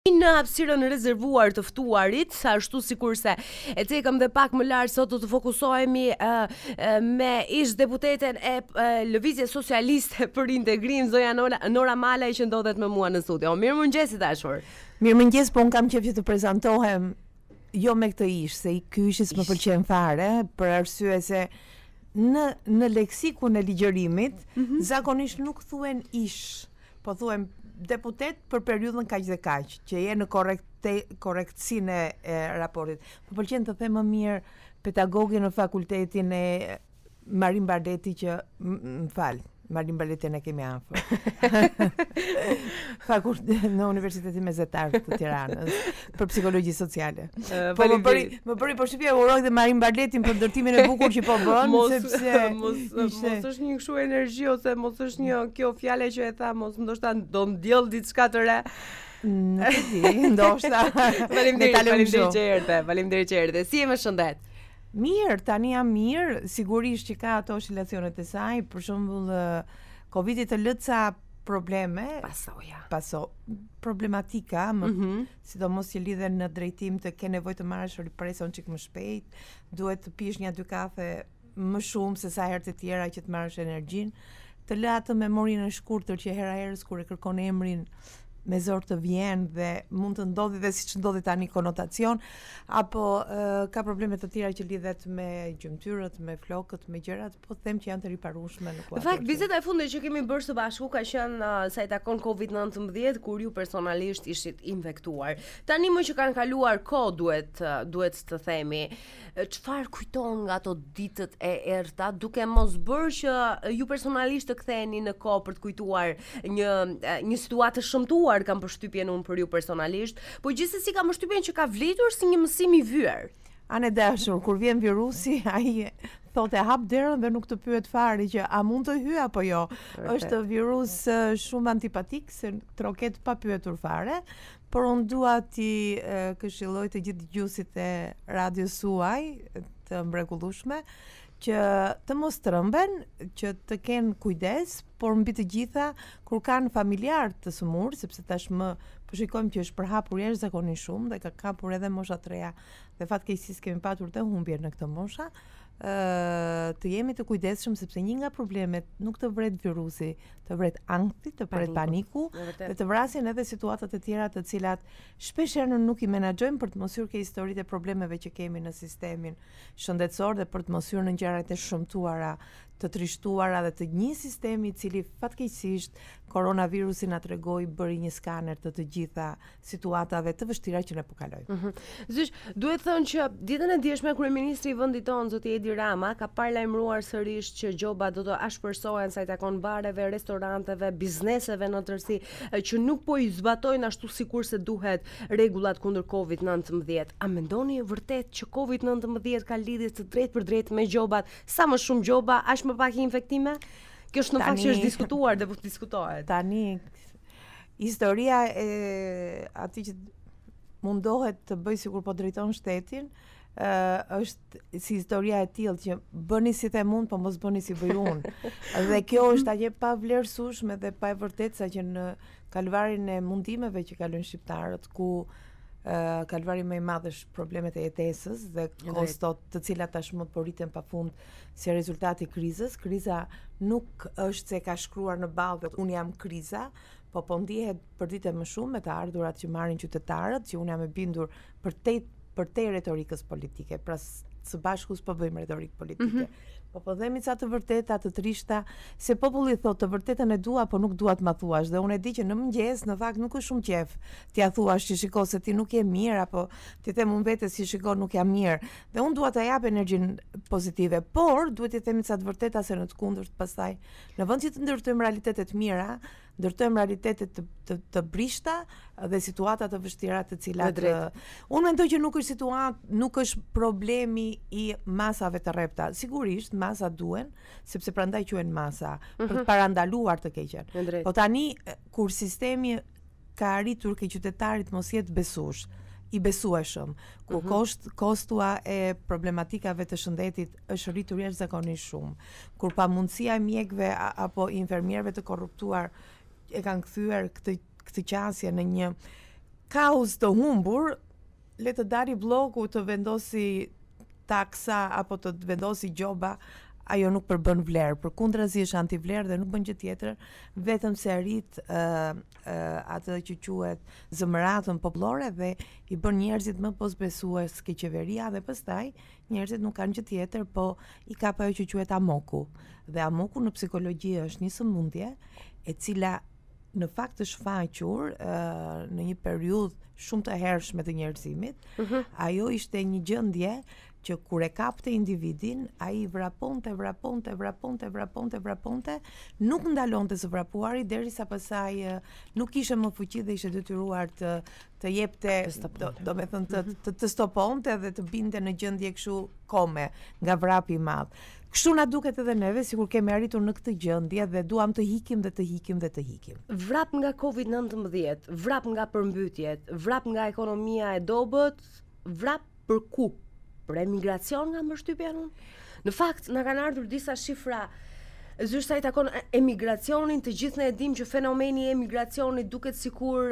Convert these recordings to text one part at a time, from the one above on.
Në hapësirën rezervuar të ftuarit, ashtu sikurse e cekëm dhe pak më lart, sot do të fokusohemi me ish deputeten e Lëvizjes Socialiste për Integrim, zonja Nora Malaj, që ndodhet me mua në studio. Mirëmëngjesit dashur. Mirëmëngjes, po unë kam qejf që të prezantohem jo me këtë ish, se ky ish më pëlqen fare, për arsye se në leksikun e ligjërimit zakonisht nuk thuhen ish, po thuhen deputet për periudhën kaq dhe kaq, që je në korrektësinë e raportit. Më pëlqen të them më mirë pedagogi në fakultetin e Marin Bardeti, që më fal, Marin Bardetin e kemi afër. Në Universitetin Mezetar të Tiranës për psikologji sociale. Po më bëri përshtypje uroj dhe Marin Bardetin për ndërtimin e bukur që po bën, sepse mos është një kështu energji, ose mos është një kjo fjale që e tha, mos ndoshta do ndjell diçka të re. Nuk e di, ndoshta. Faleminderit që erdhe. Si je më shëndet? Mirë, tani jam mirë, sigurisht që ka ato oscilacionet e saj, për shembull Covidi të lë ca probleme, problematika, sidomos që lidhen në drejtim të ke nevojë të marrësh ripreson çik më shpejt, duhet të pish 1-2 kafe më shumë se sa herët e tjera që të marrësh energjinë, të lë atë memorinë e shkurtër që hera herës kur e kërkon emrin me zor të vjen dhe mund të ndodhi dhe siç ndodhi tani konotacion, apo ka probleme të tjera që lidhet me gjymtyrët, me flokët, me gjërat, po them që janë të riparueshme në kuadër. Në fakt, vizita e fundit që kemi bërë së bashku ka qenë sa i takon Covid-19, kur ju personalisht ishit infektuar. Tani më që kanë kaluar kohë, duhet të themi, çfarë kujton nga ato ditët e errta, duke mos bërë që ju personalisht të ktheheni në kohë për të kujtuar një situatë shëmtuar, kam përshtypjen unë për ju personalisht, po gjithsesi kam përshtypjen që ka vlitur si një mësim i vyer. Anë dashur, kur vjen virusi, ai thotë hap derën dhe nuk të pyet fare që a mund të hyj apo jo. Është virus shumë antipatik, se troket pa pyetur fare, por unë dua ti këshilloj të gjithë dëgjuesit e radios suaj të mrekullueshme që të mos trëmben, që të kenë kujdes, por mbi të gjitha kur kanë familjar të sëmur, sepse tashmë po shikojmë që është përhapur jashtëzakonisht shumë dhe ka kapur edhe mosha të reja, dhe fatkeqësisht kemi patur të humbje në këtë mosha, të jemi të kujdesshëm, sepse një nga problemet nuk të vret virusi, të vret ankthi, të vret paniku, dhe të vrasin edhe situatat e tjera të cilat shpesh herë nuk i menaxhojmë për të mos hyrë ke historitë e problemeve që kemi në sistemin shëndetësor dhe për të mos hyrë në gjërat e shëmtuara, të trishtuara dhe të një sistemi i cili fatkeqësisht koronavirusi na tregoi bëri një skaner të gjitha situatave të vështira që ne po kalojmë. Zysh, duhet thënë që ditën e djeshme kryeministri i vendit tonë, zoti Edi Rama, ka paralajmëruar sërish që gjoba do të ashpërsohen sa i takon bareve, restoranteve, bizneseve në tërësi, që nuk po i zbatojnë ashtu sikurse duhet rregullat kundër Covid-19. A mendoni vërtet që Covid-19 ka lidhje të drejtë për drejtë me gjobat? Sa më shumë gjoba, aq më pak infektime? Kjo është në fakt që është diskutuar dhe po diskutohet. Tani historia e atij që mundohet të bëj sikur po drejton shtetin, është si historia e tillë që bëni si them unë, po mos bëni si bëj unë. Dhe kjo është aq e pavlerësueshme dhe pa e vërtetë sa që në kalvarin e mundimeve që kalojnë shqiptarët, ku kalvari më i madh është problemet e jetesës dhe kostot të cilat tashmë po rriten pafund si rezultat i krizës. Kriza nuk është se ka shkruar në ballë unë jam kriza, po ndihet përditje më shumë me të ardhurat që marrin qytetarët, që unë jam e bindur për te retorikës politike. Pra së bashku s'po bëjmë retorikë politike. Po themi ca të vërteta, të trishta, se populli thotë të vërtetën e dua, po nuk dua të ma thuash. Dhe unë e di që në mëngjes në fakt nuk është shumë qef t'ja thuash që shiko se ti nuk je mirë, apo ti them unë vetes si shiko nuk jam mirë. Dhe unë dua të jap energjinë pozitive, por duhet t'i themi ca të vërteta, se në të kundërt pastaj në vend që të ndërtojmë realitetet mira, ndërtojmë realitetet të brishta dhe situata të vështira të cilat unë mendoj që nuk është problemi i masave të rrepta. Sigurisht masa duhen, sepse prandaj quhen masa, për të parandaluar të keqen. Po tani kur sistemi ka arritur ke qytetarit mos jetë besush, i besueshëm, kur kostua e problematikave të shëndetit është rritur jashtëzakonisht shumë, kur pamundësia e mjekëve apo infermierëve të korruptuar e kanë kthyer këtë qasje në një kaos të humbur, le të dali bloku të vendosi taksa apo të vendosi gjoba, ajo nuk përbën vlerë, përkundrazi është antivlerë dhe nuk bën gjë tjetër, vetëm se rrit atë që quhet zëmëratën popullore dhe i bën njerëzit më posbesues ke qeveria dhe pastaj njerëzit nuk kanë gjë tjetër, po i kap ajo që quhet amoku. Dhe amoku në psikologji është një sëmundje e cila në fakt është shfaqur në një periudhë shumë të hershme të njerëzimit. Ajo ishte një gjendje që kur e kapte individin, ai vraponte, nuk ndalonte së vrapuari derisa pasaj nuk ishte më fuqi dhe ishte detyruar të jepte, domethënë të stoponte dhe të binte në gjendje kështu kome nga vrapi i madh. Kështu na duket edhe neve, sikur kemi arritur në këtë gjendje dhe duam të hikim dhe të hikim dhe të hikim. Vrap nga Covid-19, vrap nga përmbytjet, vrap nga ekonomia e dobët, vrap për ku? Për emigracion nga mbështypja unë? Në fakt, na kanë ardhur disa shifra zysh sa i takon emigracionin, të gjithë ne e dim që fenomeni i emigracionit duket sikur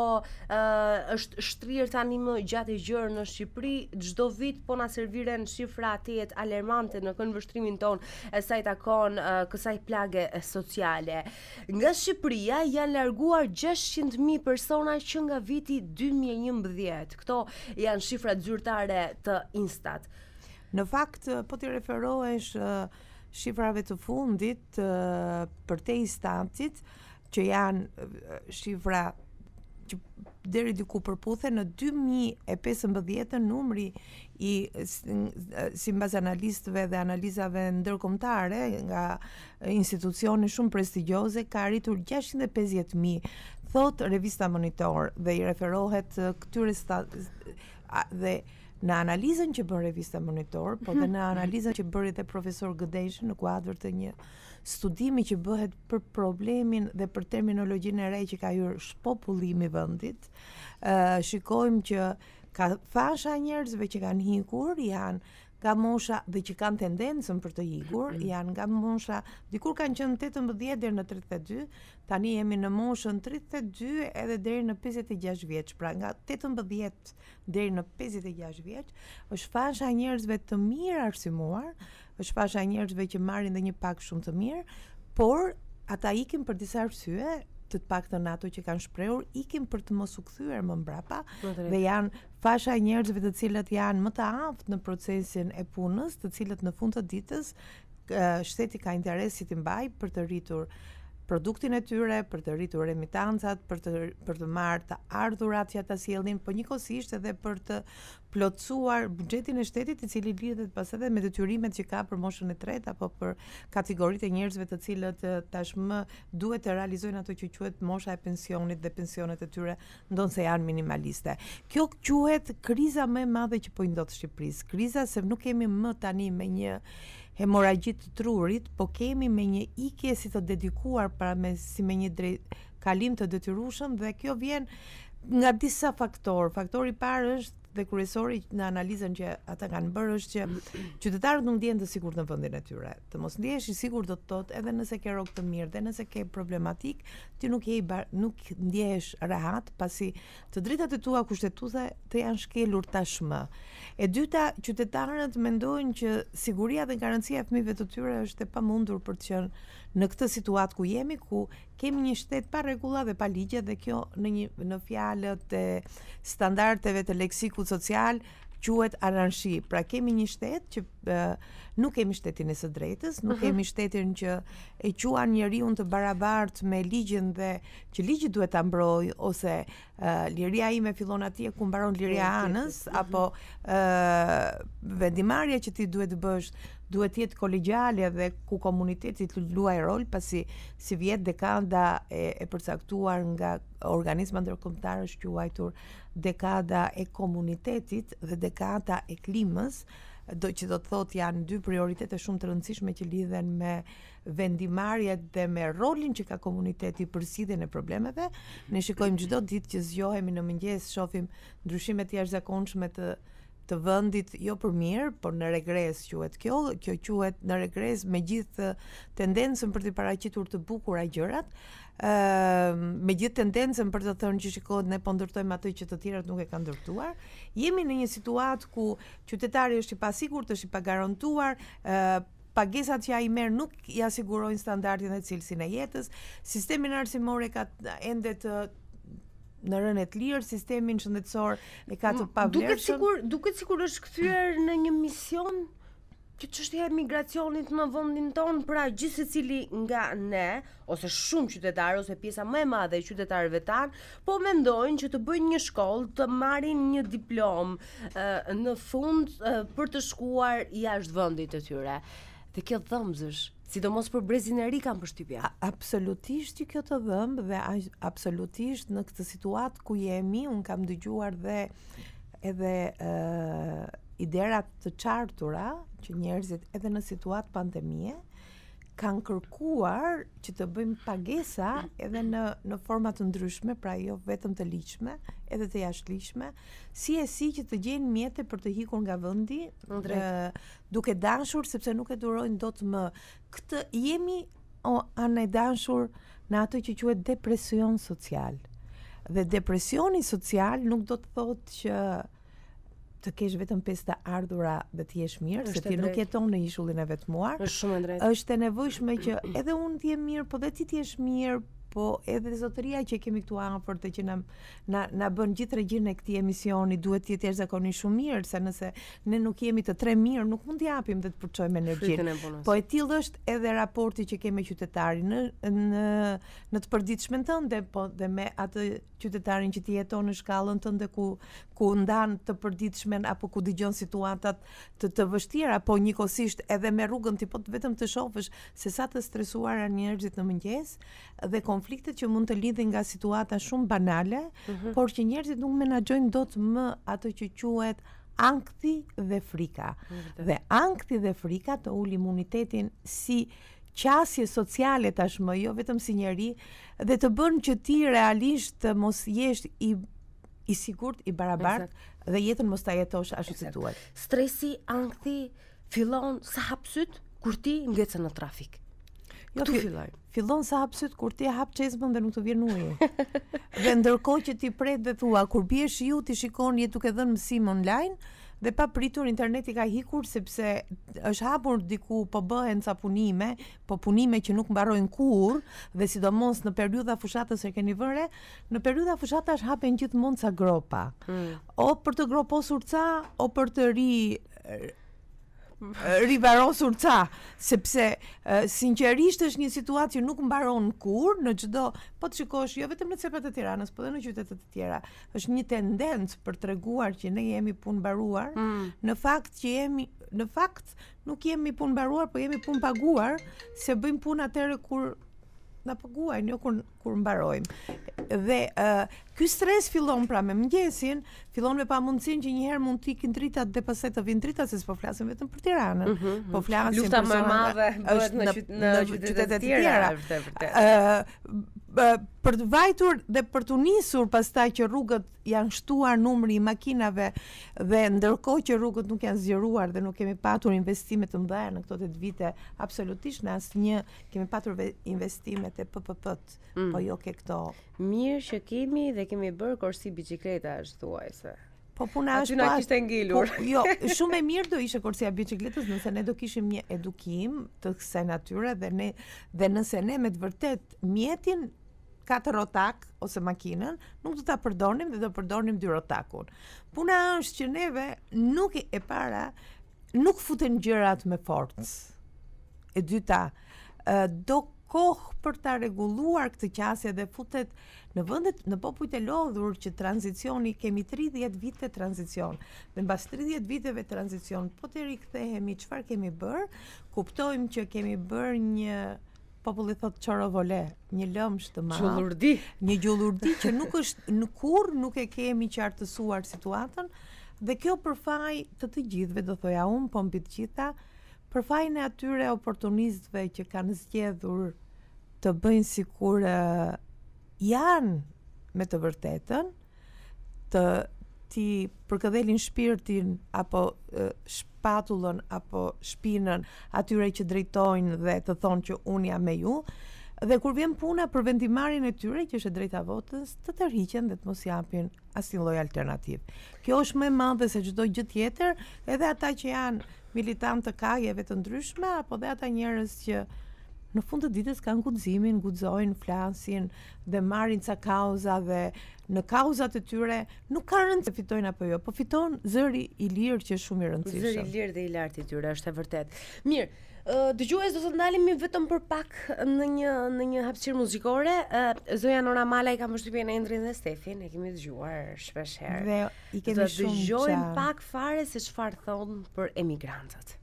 është shtrirë tani më gjatë gjërë në Shqipëri. Çdo vit po na serviren shifra të alarmante në këndvështrimin ton sa i takon kësaj plage sociale. Nga Shqipëria janë larguar 600.000 persona që nga viti 2011. Këto janë shifrat zyrtare të Instat. Në fakt, po t'i referohesh shifrave të fundit për te Instatit, që janë shifra që deri diku përputhen, në 2015 numri i sipas analistëve dhe analizave ndërkombëtare nga institucione shumë prestigjioze ka arritur 650.000, thot revista Monitor, dhe i referohet këtyre dhe në analizën që bën revista Monitor, po dhe në analizën që bëri dhe profesor Gëdeshë në kuadër të një studimi që bëhet për problemin dhe për terminologjinë e re që ka hyrë shpopullimi i vendit, shikojmë që ka fasha njerëzve që kanë hikur, janë nga mosha dhe që kanë tendencën për të hikur, janë nga mosha, dikur kanë qenë 18 deri në 32, tani jemi në moshën 32 edhe deri në 56 vjeç, pra nga 18 deri në 56 vjeç, është fasha njerëzve të mirë arsimuar, është fasha njerëzve që marrin dhe një pak shumë të mirë, por ata ikin për disa arsye, të paktën ato që kanë shprehur, ikin për të mos u kthyer më mbrapa dhe janë fasha e njerëzve të cilët janë më të aftë në procesin e punës, të cilët në fund të ditës shteti ka interes si t'i mbajë për të rritur produktin e tyre, për të rritur remitancat, për të marrë të ardhurat që ata sjellin, po njëkohësisht edhe për të plotësuar buxhetin e shtetit, i cili lidhet pas edhe me detyrimet që ka për moshën e tretë apo për kategoritë e njerëzve të cilët tashmë duhet të realizojnë ato që quhet mosha e pensionit dhe pensionet e tyre ndonse janë minimaliste. Kjo quhet kriza më e madhe që po i ndodh Shqipërisë. Kriza se nuk kemi më tani me një hemoragji të trurit, po kemi me një ikje si të dedikuar si me një kalim të detyrueshëm, dhe kjo vjen nga disa faktorë. Faktori i parë është dhe kryesori në analizën që ata kanë bërë është që qytetarët nuk ndjehen të sigurt në vendin e tyre. Të mos ndihesh i sigurt do të thotë edhe nëse ke rrok të mirë dhe nëse ke problematik, ti nuk ndjehesh rehat, pasi të drejtat e tua kushtetuese të janë shkelur tashmë. E dyta, qytetarët mendojnë që siguria dhe garancia e fëmijëve të tyre është e pamundur për të qenë në këtë situatë ku jemi, ku kemi një shtet pa rregulla dhe pa ligje, dhe kjo në fjalët e standardeve të leksikut social quhet anarshi. Pra kemi një shtet që nuk kemi shtetin e së drejtës, nuk kemi shtetin që e quan njeriu të barabartë me ligjin dhe që ligji duhet ta mbrojë, ose liria ime fillon atje ku mbaron liria anës, apo vendimarrja që ti duhet të bësh duhet të jetë kolegjiale dhe ku komuniteti të luajë rol, pasi si vjet dekada e përcaktuar nga organizma ndërkombëtar është quajtur dekada e komunitetit dhe dekada e klimës, që do të thotë janë dy prioritete shumë të rëndësishme që lidhen me vendimarrjet dhe me rolin që ka komuniteti për zgjidhjen e problemeve. Ne shikojmë çdo ditë që zgjohemi në mëngjes, shohim ndryshime të jashtëzakonshme të të vendit jo për mirë, por në regres quhet kjo quhet në regres me gjithë tendencën për të paraqitur të bukura gjërat, me gjithë tendencën për të thënë që shikohet ne po ndërtojmë atë që të tjerat nuk e kanë ndërtuar. Jemi në një situatë ku qytetari është i pasigurt, është i pagarantuar, pagesat që ai merr nuk i asigurojnë standardin dhe cilësinë e jetës, sistemi arsimor e ka ende të në rënë të lirë, sistemin shëndetësor e ka të pavlerëshëm. Duket sikur është kthyer në një mision që çështja e migracionit në vendin ton, pra gjithë secili nga ne, ose shumë qytetarë, ose pjesa më e madhe e qytetarëve tan, po mendojnë që të bëjnë një shkollë, të marrin një diplomë në fund për të shkuar jashtë vendit të tyre. Dhe kjo dhëmzësh, sidomos për brezin e ri kam përshtypja. Absolutisht që kjo të dhëmbë dhe absolutisht në këtë situatë ku jemi, unë kam dëgjuar dhe edhe iderat të qartura që njerëzit edhe në situatë pandemie kanë kërkuar që të bëjmë pagesa edhe në forma të ndryshme, pra jo vetëm të ligjshme, edhe të jashtëligjshme, si që të gjejnë mjete për të hikur nga vendi, duke dashur sepse nuk e durojnë dot më. Këtë jemi anë e dashur në atë që quhet depresion social. Dhe depresioni social nuk do të thotë që të kesh vetëm 5 të ardhura dhe të jesh mirë, se ti nuk jeton në ishullin e vetmuar. Është shumë e drejtë. Është e nevojshme që edhe unë të jem mirë, po dhe ti të jesh mirë, po edhe zotëria që kemi këtu afër të që na bën gjithë regjinë e këtij emisioni duhet të jetë jashtëzakonisht shumë mirë, se nëse ne nuk jemi të tre mirë, nuk mund t'japim dhe të përçojmë energjinë. Po e tillë është edhe raporti që kemi me qytetarin në të përditshmën tënde, po dhe me atë qytetarin që ti jeton në shkallën tënde ku ndan të përditshmen apo ku dëgjon situatat të vështira, po njëkohësisht edhe me rrugën ti po vetëm të shohësh se sa të stresuara njerëzit në mëngjes dhe konfliktet që mund të lidhin nga situata shumë banale, por që njerëzit nuk menaxhojnë dot më ato që quhet ankthi dhe frika. Dhe ankthi dhe frika të ul imunitetin si qasje sociale tashmë, jo vetëm si njeri, dhe të bën që ti realisht të mos jesh i sigurt, i barabart, dhe jetën mos ta jetosh ashtu si duhet. Stresi, ankthi fillon sa hap syt kur ti ngecën në trafik. Fillon sa hap syt kur ti hap çezmën dhe nuk të vjen uji. Dhe ndërkohë që ti pret dhe thua kur bie shiu ti shikon je duke dhënë mësim online dhe pa pritur interneti ka hikur sepse është hapur diku po bëhen ca punime, po punime që nuk mbarojnë kurrë dhe sidomos në periudha fushatës e keni vëre, në periudha fushatës hapen gjithmonë ca gropa. O për të groposur ca, o për të rivarosur ca, sepse sinqerisht është një situatë që nuk mbaron kurrë në çdo, po të shikosh jo vetëm në cepat e Tiranës, po edhe në qytete të tjera. Është një tendencë për treguar që ne jemi punë mbaruar, në fakt nuk jemi punë mbaruar, po jemi punë paguar, se bëjmë punë atëherë kur na paguajnë, jo kur mbarojmë. Dhe ky stres fillon pra me mëngjesin, fillon me pamundësinë që një herë mund të ikin dritat dhe pastaj të vinë dritat, se s'po flasim vetëm për Tiranën. Po flasim lufta më e madhe bëhet në qytetet e tjera. Për të vajtur dhe për të nisur pastaj që rrugët janë shtuar numri i makinave dhe ndërkohë që rrugët nuk janë zgjeruar dhe nuk kemi patur investime të mëdha në këto 8 vite, absolutisht në asnjë kemi patur investimet e PPP-t, po jo ke këto. Mirë që kemi dhe kemi bërë korsi bicikletash thuajse. Po puna është na kishte ngelur. Jo, shumë e mirë do ishte korsia e bicikletës nëse ne do kishim një edukim të kësaj natyre dhe nëse ne me të vërtet mjetin 4 rotak ose makinën, nuk do ta përdornim dhe do përdornim 2 rotakun. Puna është që neve nuk futen gjërat me forcë. E dyta, do kohë për ta rregulluar këtë qasje dhe futet në popujt e lodhur që tranzicioni, kemi 30 vite tranzicion. Dhe mbas 30 viteve tranzicion, po të rikthehemi çfarë kemi bërë, kuptojmë që kemi bërë një populli thot çorovole, një lëmsh të madh. Një gjullurdi që nuk është në kurrë nuk e kemi qartësuar situatën dhe kjo për faj të gjithëve, do thoja unë, po mbi të gjitha, për fajin e atyre oportunistëve që kanë zgjedhur të bëjnë sikur janë me të vërtetën, të ti përkëdhelin shpirtin apo shpatullën apo shpinën atyre që drejtojnë dhe të thonë që unë jam me ju, dhe kur vjen puna për vendimarrjen e tyre, që është e drejta votës, të tërhiqen dhe të mos japin asnjë lloj alternativë. Kjo është më e madhe se çdo gjë tjetër, edhe ata që janë militantë të kajeve të ndryshme, apo dhe ata njerëz që në fund të ditës kanë guximin, guxojnë, flasin dhe marrin ca kauza dhe në kauzat e tyre nuk ka rëndësi se fitojnë apo jo, po fiton zëri i lirë që është shumë i rëndësishëm. Zëri i lirë dhe i lartë i tyre është e vërtet. Mirë, dëgjues, do të ndalemi vetëm për pak në një hapësirë muzikore. Zoja Nora Malaj ka përshtypjen e Endrin dhe Stefin, e kemi dëgjuar shpesh herë. Dhe i kemi shumë dëgjojmë pak fare se çfarë thonë për emigrantët.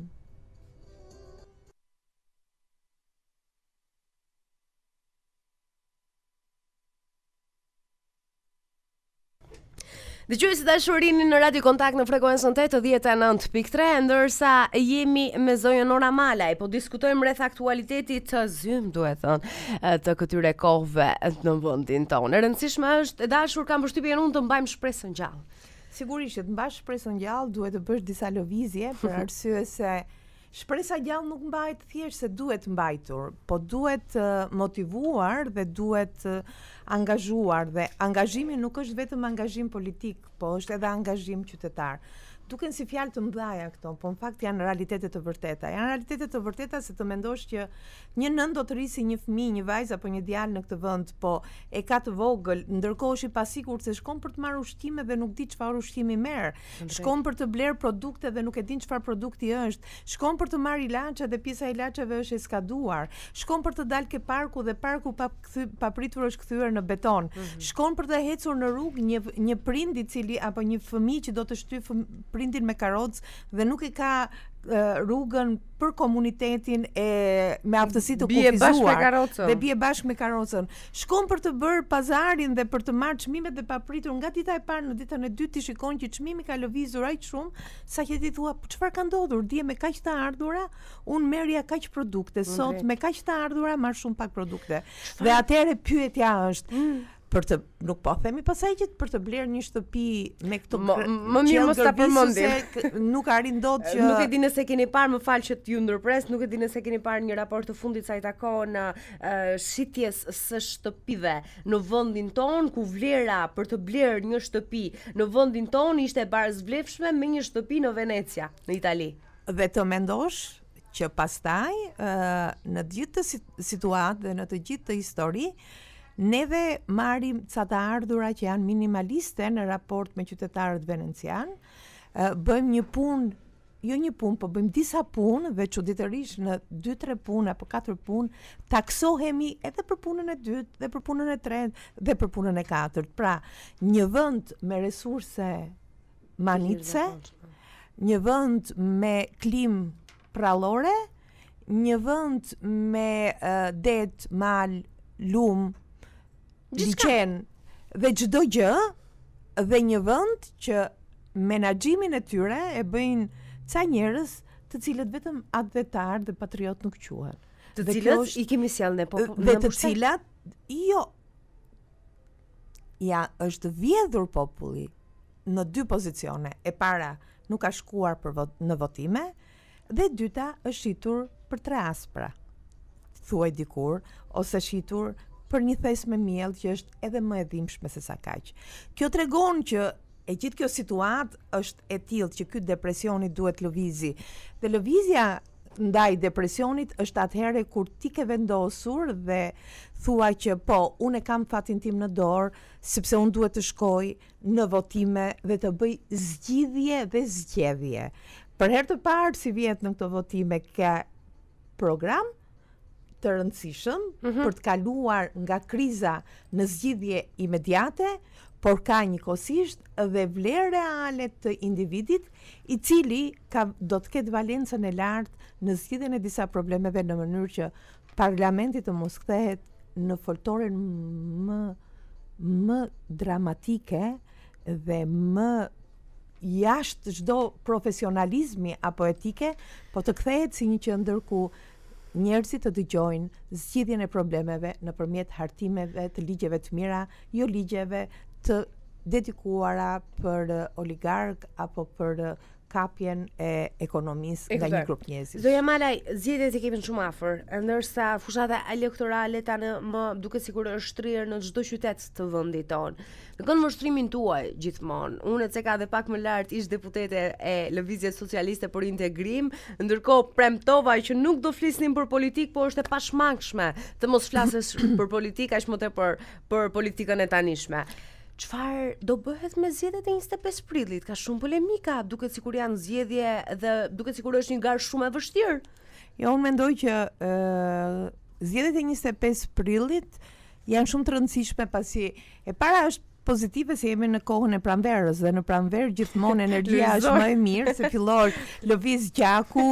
Dëgjuesi dashurini në Radio Kontakt në frekuencën 89.3, ndërsa jemi me zonjën Nora Malaj, po diskutojmë rreth aktualitetit të zymë, duhet thënë, të këtyre kohëve në vendin tonë. E rëndësishme është, dashur, kam përshtypjen unë të mbajmë shpresën gjallë. Sigurisht që të mbash shpresën gjallë duhet të bësh disa lëvizje për arsye se shpresa gjallë nuk mbahet thjesht se duhet mbajtur, po duhet motivuar dhe duhet angazhuar, dhe angazhimi nuk është vetëm angazhim politik, po është edhe angazhim qytetar. Duken si fjalë të mëdha këto, po në fakt janë realitete të vërteta. Janë realitete të vërteta se të mendosh që një nën do të rrisi një fëmijë, një vajzë apo një djalë në këtë vend, po e ka të vogël, ndërkohë është i pasigurt se shkon për të marrë ushqime dhe nuk di çfarë ushqimi merr. Shkon për të bler produkte dhe nuk e din çfarë produkti është. Shkon për të marrë ilaçe dhe pjesa e ilaçeve është e skaduar. Shkon për të dalë ke parku dhe parku pa pritur është kthyer në beton. Shkon për të ecur në rrugë një prind i cili apo një fëmijë që do të shtyjë prindin me karrocë dhe nuk e ka rrugën për komunitetin me aftësi të kufizuar dhe bie bashkë me karrocën. Shkon për të bërë pazarin dhe për të marrë çmimet dhe papritur. Nga dita e parë në ditën e dytë ti shikon që çmimi ka lëvizur aq shumë sa që ti thua çfarë ka ndodhur? Dje me kaq të ardhura, unë merrja kaq produkte, sot me kaq të ardhura marr shumë pak produkte. Dhe atëherë pyetja është për të, nuk po themi pasaj që për të blerë një shtëpi me këto më mirë mos ta përmendim. Nuk arrin dot që nuk e di nëse keni parë, më fal që t'ju ndërpres, nuk e di nëse keni parë një raport të fundit sa i takon shitjes së shtëpive në vendin ton, ku vlera për të blerë një shtëpi në vendin ton ishte barazvlefshme me një shtëpi në Venecia, në Itali. Dhe të mendosh që pastaj në gjithë të situatë dhe në të gjithë të histori neve marrim ca të ardhura që janë minimaliste në raport me qytetarët venecian, bëjmë një punë, jo një punë, po bëjmë disa punë dhe çuditërisht në 2-3 punë apo 4 punë taksohemi edhe për punën e dytë dhe për punën e tretë dhe për punën e katërt. Pra, një vend me resurse manitse, një vend me klimë prallore, një vend me det, mal, lum, liçen dhe çdo gjë, dhe një vend që menaxhimin e tyre e bëjnë ca njerëz të cilët vetëm advetar dhe patriot nuk quhen. Të cilët i kemi sjellë ne dhe të cilat është vjedhur populli në 2 pozicione. E para nuk ka shkuar në votime dhe e dyta është shitur për 3 aspra. Thuaj dikur ose shitur për një thes me miell që është edhe më e dhimbshme se sa kaq. Kjo tregon që e gjithë kjo situatë është e tillë që ky depresioni duhet lëvizi. Dhe lëvizja ndaj depresionit është atëherë kur ti ke vendosur dhe thua që po, unë e kam fatin tim në dorë, sepse unë duhet të shkoj në votime dhe të bëj zgjidhje dhe zgjedhje. Për herë të parë si vjet në këto votime ka program të rëndësishëm për të kaluar nga kriza në zgjidhje imediate, por ka njëkohësisht dhe vlerë reale të individit i cili do të ketë valencën e lartë në zgjidhjen e disa problemeve në mënyrë që parlamenti të mos kthehet në foltoren më dramatike dhe më jashtë çdo profesionalizmi apo etike, po të kthehet si një qendër ku njerëzit të dëgjojnë zgjidhjen e problemeve nëpërmjet hartimeve të ligjeve të mira, jo ligjeve të dedikuara për oligark apo për kapjen e ekonomisë nga një grup njerëzish. Zoja Malaj, zgjedhjet i kemi shumë afër, ndërsa fushata elektorale tani më duket sikur është shtrirë në çdo qytet të vendit tonë. Në këndvështrimin tuaj gjithmonë, unë e ka dhe pak më lart ish deputete e Lëvizjes Socialiste për Integrim, ndërkohë premtova që nuk do flisnim për politikë, po është e pashmangshme të mos flasësh për politikë, aq më tepër për politikën e tanishme. Çfarë do bëhet me zgjedhjet e 25 prillit? Ka shumë polemika, duket sikur janë zgjedhje dhe duket sikur është një garë shumë e vështirë. Jo, unë mendoj që zgjedhjet e 25 prillit janë shumë të rëndësishme pasi e para është pozitive se jemi në kohën e pranverës dhe në pranverë gjithmonë energjia është më e mirë se fillon lëviz gjaku,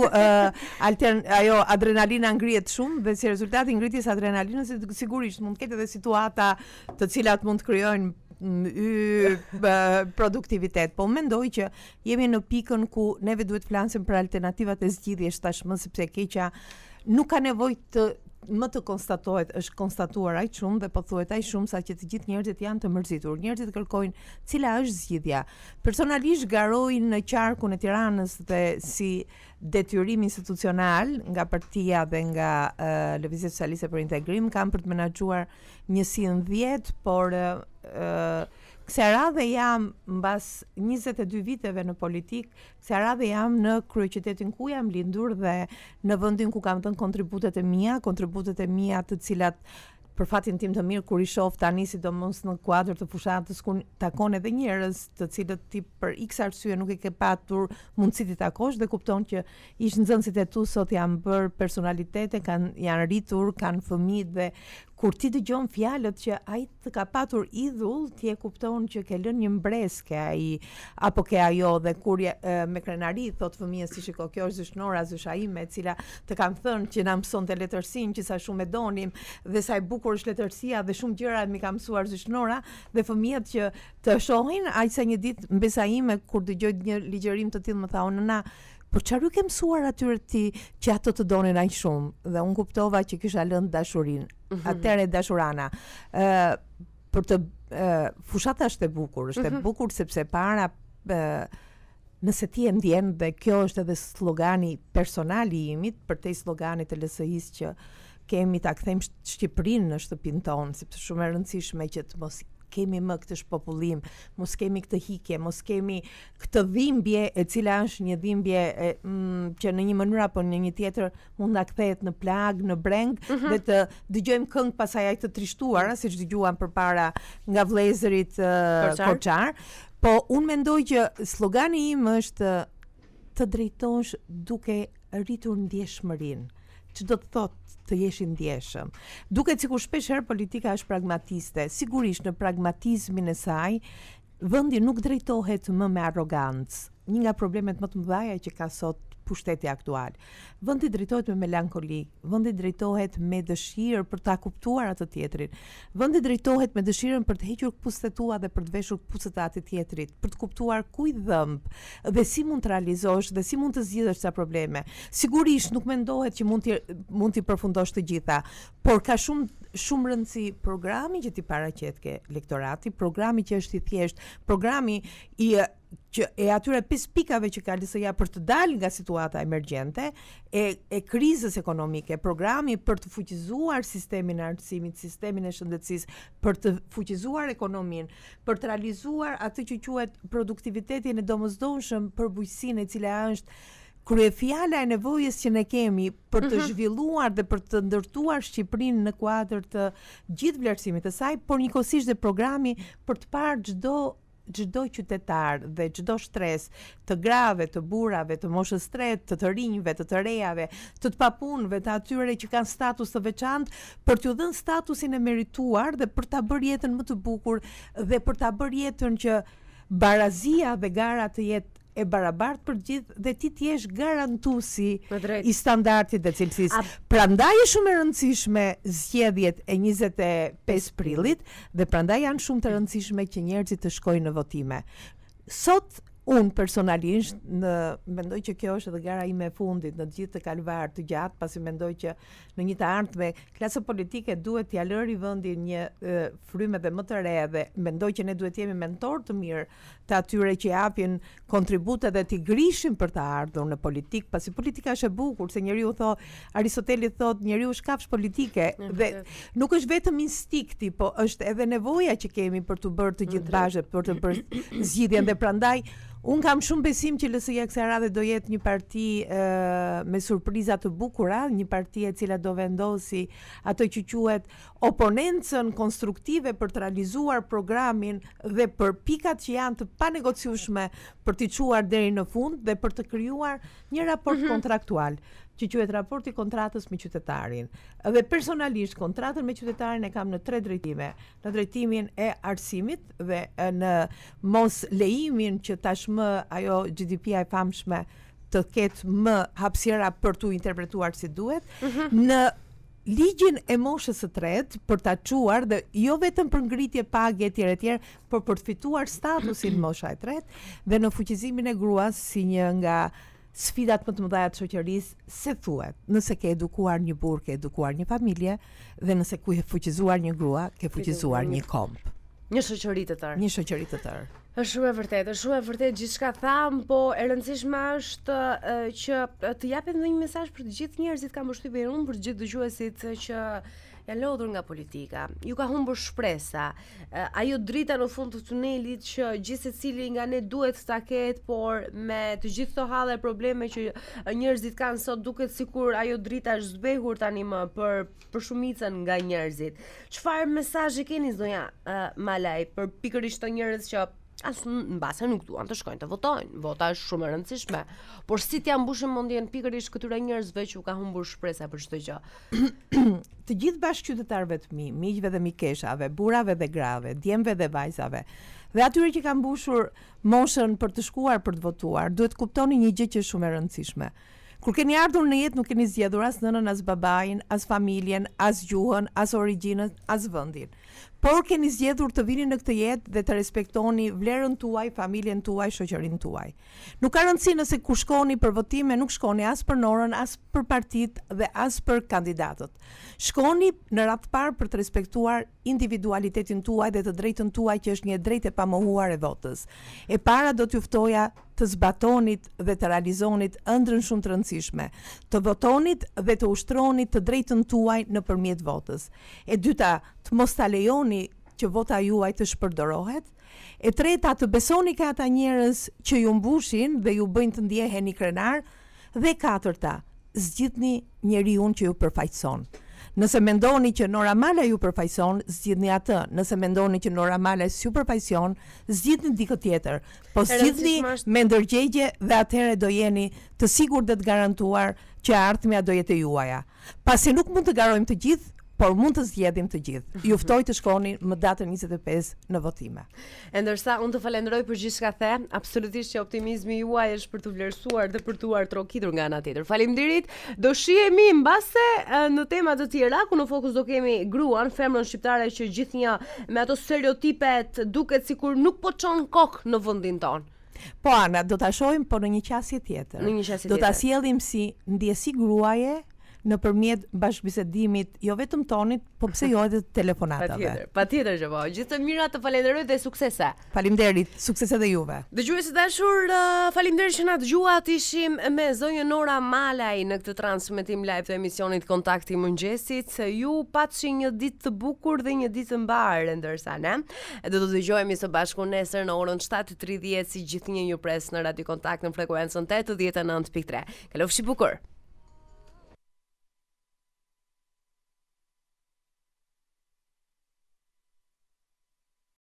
adrenalina ngrihet shumë dhe si rezultati ngritjes adrenalinës sigurisht mund të ketë edhe situata të cilat mund të krijojnë produktivitet, po mendoj që jemi në pikën ku neve duhet flasim për alternativat e zgjidhjes tashmë sepse keqja nuk ka nevojë të më të konstatohet, është konstatuar aq shumë dhe po thuhet aq shumë sa që të gjithë njerëzit janë të mërzitur. Njerëzit kërkojnë cila është zgjidhja. Personalisht garoj në qarkun e Tiranës dhe si detyrim institucional nga partia dhe nga Lëvizja Socialiste për Integrim kam për të menaxhuar një 10, por kësaj radhe jam mbas 22 viteve në politik, kësaj radhe jam në kryeqytetin ku jam lindur dhe në vendin ku kam dhënë kontributet e mia të cilat për fatin tim të mirë kur i shoh tani sidomos në kuadër të fushatës ku takon edhe njerëz të cilët ti për X arsye nuk e ke patur mundësi të takosh dhe kupton që ish nxënësit e tu sot janë bërë personalitete, janë rritur, kanë fëmijë dhe kur ti dëgjon fjalët që ai të ka patur idhull, ti e kupton që ke lënë një mbres ke ai apo ke ajo dhe kur me krenari thot fëmijës si shiko kjo është Nora, zysha ime e cila të kam thënë që na mësonte letërsinë që sa shumë e donim dhe sa e bukur është letërsia dhe shumë gjëra mi ka mësuar zysh Nora dhe fëmijët që të shohin aq sa një ditë mbesa ime kur dëgjoj një ligjërim të tillë më tha nana por çfarë ke mësuar atyre ti që ato të donin aq shumë dhe unë kuptova që kisha lënë dashurinë. Atëre dashurana. Për të fushata është e bukur sepse para nëse ti e ndjen dhe kjo është edhe slogani personal i imit përtej sloganit të LSI-s që kemi ta kthejmë Shqipërinë në shtëpinë tonë, sepse shumë e rëndësishme që të mos kemi më këtë shpopullim, mos kemi këtë hikje, mos kemi këtë dhimbje e cila është një dhimbje që në një mënyrë apo në një tjetër mund ta kthehet në plag, në breng dhe të dëgjojmë këngë pasaj ai të trishtuara, siç dëgjuam përpara nga vëllezërit Korçar. Po unë mendoj që slogani im është të drejtosh duke rritur ndjeshmërinë. Që do të thotë të jesh i ndjeshëm. Duket sikur shpesh herë politika është pragmatiste. Sigurisht në pragmatizmin e saj, vendi nuk drejtohet më me arrogancë. Një nga problemet më të mëdha që ka sot pushteti aktual. Vendi drejtohet me melankoli, vendi drejtohet me dëshirë për ta kuptuar atë tjetrin. Vendi drejtohet me dëshirën për të hequr këpucët e tua dhe për të veshur këpucët e atij tjetrit, për të kuptuar ku i dhëmb dhe si mund të realizosh dhe si mund të zgjidhësh ca probleme. Sigurisht nuk mendohet që mund t'i përfundosh të gjitha, por ka shumë rëndësi programi që ti paraqet ke lektorati, programi që është i thjesht, programi që e atyre 5 pikave që ka LSI-ja për të dalë nga situata emergjente, e krizës ekonomike, programi për të fuqizuar sistemin e arsimit, sistemin e shëndetësisë, për të fuqizuar ekonominë, për të realizuar atë që quhet produktivitetin e domosdoshëm për bujqësinë e cila është kryefjala e nevojës që ne kemi për të zhvilluar dhe për të ndërtuar Shqipërinë në kuadër të gjithë vlerësimit të saj, por njëkohësisht dhe programi për të parë çdo qytetar dhe çdo stres të grave, të burrave, të moshës tretë, të rinjve, të rejave, të papunëve, të atyre që kanë status të veçantë, për t'u dhënë statusin e merituar dhe për ta bërë jetën më të bukur dhe për ta bërë jetën që barazia dhe gara të jetë e barabartë për gjithë dhe ti t'jesh garantuesi i standardit dhe cilësisë. Prandaj është shumë e rëndësishme zgjedhjet e 25 prillit dhe prandaj janë shumë të rëndësishme që njerëzit të shkojnë në votime. Sot Unë personalisht mendoj që kjo është edhe gara ime e fundit në gjithë të kalvar të gjatë, pasi mendoj që në një të ardhme klasa politike duhet t'ia lëri vendin një frymë dhe më të re, dhe mendoj që ne duhet jemi mentor të mirë të atyre që japin kontribute dhe t'i grishim për të ardhur në politik, pasi politika është e bukur, se Aristoteli thot njeriu është kafshë politike, dhe nuk është vetëm instikti, po është edhe nevoja që kemi për të bërë të gjithë bashkë, për të bërë zgjidhjen, dhe prandaj unë kam shumë besim që LSI-ja kësaj radhe do jetë një parti me surpriza të bukura, një parti e cila do vendosi ato që quhet oponencën konstruktive për të realizuar programin dhe për pikat që janë të panegociueshme për t'i çuar deri në fund dhe për të krijuar një raport kontraktual që quhet raporti kontratës me qytetarin. Dhe personalisht kontratën me qytetarin e kam në 3 drejtime. Në drejtimin e arsimit dhe në mos lejimin që tashmë ajo GDP-ja e famshme të ketë më hapësira për t'u interpretuar si duhet, në ligjin e moshës së tretë për ta çuar, dhe jo vetëm për ngritje pagë etj, por për të fituar statusin mosha e tretë dhe në fuqizimin e gruas si një nga sfidat më të mëdha të shoqërisë, se thuhet, nëse ke edukuar një burr, ke edukuar një familje, dhe nëse ke fuqizuar një grua, ke fuqizuar një komp. Një shoqëri të tërë. Një shoqëri të tërë. Është shumë e vërtetë gjithçka tham, po e rëndësishme është që të japim një mesazh për të gjithë njerëzit, kam përshtypjen unë, për të gjithë dëgjuesit që janë lodhur nga politika. Ju ka humbur shpresa. Ajo drita në fund të tunelit që gjithë secili nga ne duhet ta ketë, por me të gjithë këto halle probleme që njerëzit kanë sot, duket sikur ajo drita është zbehur tani më për shumicën nga njerëzit. Çfarë mesazhi keni zonja Malaj për pikërisht të njerëz që në base nuk duan të shkojnë të votojnë. Vota është shumë e rëndësishme, por si t'ja mbushim mendjen pikërisht këtyre njerëzve që u ka humbur shpresa për çdo gjë. Të gjithë bashkëqytetarëve të mi, miqve dhe mikeshave, burrave dhe grave, djemve dhe vajzave, dhe atyre që kanë mbushur moshën për të shkuar për të votuar, duhet kuptoni një gjë që është shumë e rëndësishme. Kur keni ardhur në jetë, nuk keni zgjedhur as nënën, as babain, as familjen, as gjuhën, as origjinën, as vendin. Por keni zgjedhur të vini në këtë jetë dhe të respektoni vlerën tuaj, familjen tuaj, shoqërinë tuaj. Nuk ka rëndësi nëse kur shkoni për votime, nuk shkoni as për Norën, as për partitë dhe as për kandidatët. Shkoni në radhë parë për të respektuar individualitetin tuaj dhe të drejtën tuaj, që është një drejtë e pamohuar e votës. E para do t'ju ftoja të zbatonit dhe të realizonit ëndrrën shumë të rëndësishme, të votonit dhe të ushtronit të drejtën tuaj nëpërmjet votës. E dyta, të mos ta lejoni që vota juaj të shpërdorohet. E treta, të besoni ka ata njerëz që ju mbushin dhe ju bëjnë të ndjeheni krenar. Dhe katërta, zgjidhni njeriu që ju përfaqëson. Nëse mendoni që Nora Malaj ju përfaqëson, zgjidhni atë. Nëse mendoni që Nora Malaj s'ju përfaqëson, zgjidhni dikë tjetër. Po zgjidhni me ndërgjegje dhe atëherë do jeni të sigurt dhe të garantuar që ardhmja do jetë e juaja. Pasi nuk mund të garojmë të gjithë, por mund të zgjedhim të gjithë. Ju ftoj të shkoni më datën 25 në votime. Ndërsa unë të falenderoj për gjithçka the, absolutisht që optimizmi juaj është për të vlerësuar dhe për të trokitur nga ana tjetër. Faleminderit. Do shihemi mbase në tema të tjera ku në fokus do kemi gruan, femrën shqiptare që gjithnjë me ato stereotipet duket sikur nuk po çon kokë në vendin ton. Po Ana, do ta shohim po në një qasje tjetër. Do ta sjellim si ndjesi gruaje nëpërmjet bashkëbisedimit, jo vetëm tonit, po pse jo edhe telefonatave. Patjetër që po. Gjithë të mira, të falenderoj dhe suksese. Faleminderit, suksese edhe juve. Dëgjuesi dashur, faleminderit që na dëgjuat. Ishim me zonjën Nora Malaj në këtë transmetim live të emisionit Kontakti Mëngjesit. Ju patshi një ditë të bukur dhe një ditë të mbar, ndërsa ne do të dëgjohemi së bashku nesër në orën 7:30 si gjithnjë ju pres në Radio Kontakt në frekuencën 89.3. Kalofshi bukur.